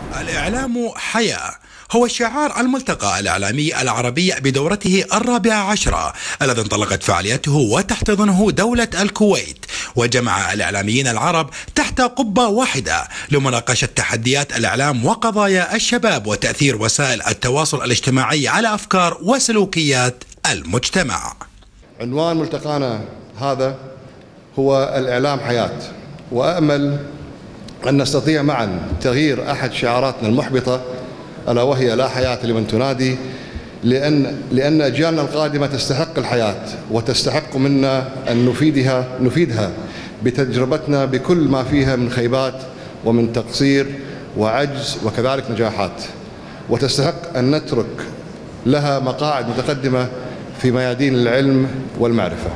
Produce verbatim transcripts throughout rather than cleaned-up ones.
الإعلام حياة هو شعار الملتقى الإعلامي العربي بدورته الرابعة عشرة الذي انطلقت فعاليته وتحتضنه دولة الكويت، وجمع الإعلاميين العرب تحت قبة واحدة لمناقشة تحديات الإعلام وقضايا الشباب وتأثير وسائل التواصل الاجتماعي على أفكار وسلوكيات المجتمع. عنوان ملتقانا هذا هو الإعلام حياة، وأأمل أن نستطيع معا تغيير أحد شعاراتنا المحبطة ألا وهي لا حياة لمن تنادي، لأن لأن أجيالنا القادمة تستحق الحياة وتستحق منا أن نفيدها نفيدها بتجربتنا بكل ما فيها من خيبات ومن تقصير وعجز وكذلك نجاحات، وتستحق أن نترك لها مقاعد متقدمة في ميادين العلم والمعرفة.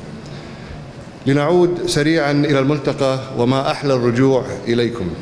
لنعود سريعا إلى الملتقى، وما أحلى الرجوع إليكم.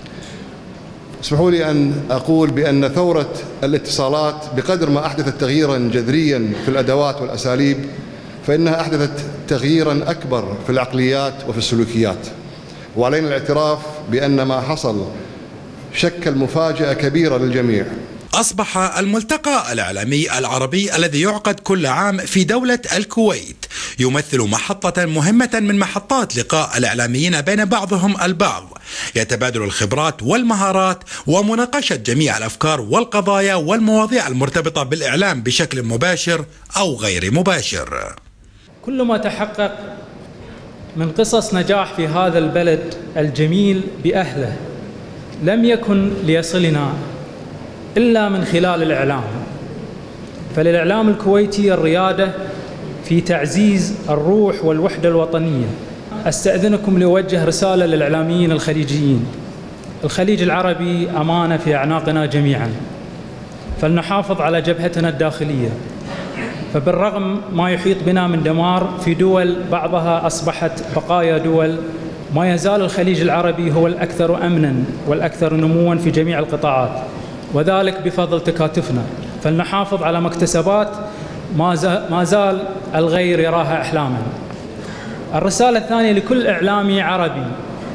اسمحوا لي أن أقول بأن ثورة الاتصالات بقدر ما أحدثت تغييرا جذريا في الأدوات والأساليب، فإنها أحدثت تغييرا أكبر في العقليات وفي السلوكيات، وعلينا الاعتراف بأن ما حصل شكل مفاجأة كبيرة للجميع. أصبح الملتقى الإعلامي العربي الذي يعقد كل عام في دولة الكويت يمثل محطة مهمة من محطات لقاء الإعلاميين بين بعضهم البعض، يتبادل الخبرات والمهارات ومناقشة جميع الأفكار والقضايا والمواضيع المرتبطة بالإعلام بشكل مباشر أو غير مباشر. كل ما تحقق من قصص نجاح في هذا البلد الجميل بأهله لم يكن ليصلنا إلا من خلال الإعلام، فللإعلام الكويتي الريادة في تعزيز الروح والوحدة الوطنية. أستأذنكم لأوجه رسالة للإعلاميين الخليجيين: الخليج العربي أمانة في أعناقنا جميعا، فلنحافظ على جبهتنا الداخلية، فبالرغم ما يحيط بنا من دمار في دول بعضها أصبحت بقايا دول، ما يزال الخليج العربي هو الأكثر أمنا والأكثر نموا في جميع القطاعات، وذلك بفضل تكاتفنا. فلنحافظ على مكتسبات ما زال الغير يراها أحلاما. الرسالة الثانية لكل إعلامي عربي: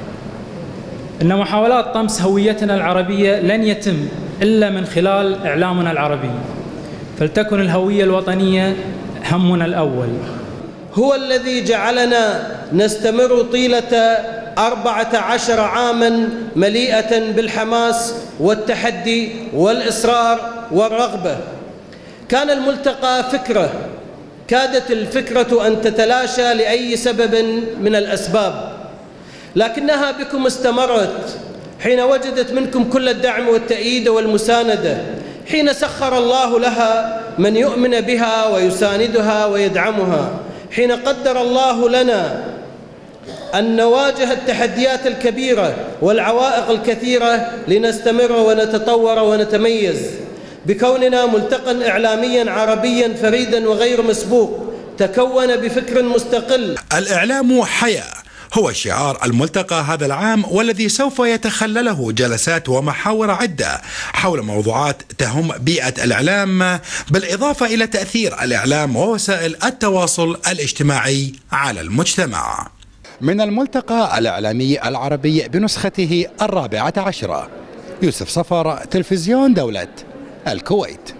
إن محاولات طمس هويتنا العربية لن يتم إلا من خلال إعلامنا العربي، فلتكن الهوية الوطنية همنا الأول. هو الذي جعلنا نستمر طيلة أربعة عشر عاما مليئة بالحماس والتحدي والإصرار والرغبة. كان الملتقى فكرة كادت الفكرة أن تتلاشى لأي سبب من الأسباب، لكنها بكم استمرت حين وجدت منكم كل الدعم والتأييد والمساندة، حين سخر الله لها من يؤمن بها ويساندها ويدعمها، حين قدر الله لنا أن نواجه التحديات الكبيرة والعوائق الكثيرة لنستمر ونتطور ونتميز بكوننا ملتقى إعلاميا عربيا فريدا وغير مسبوق تكون بفكر مستقل. الإعلام حياة هو شعار الملتقى هذا العام، والذي سوف يتخلله جلسات ومحاور عدة حول موضوعات تهم بيئة الإعلام، بالإضافة إلى تأثير الإعلام ووسائل التواصل الاجتماعي على المجتمع. من الملتقى الإعلامي العربي بنسخته الرابعة عشرة، يوسف صفر، تلفزيون دولة الكويت.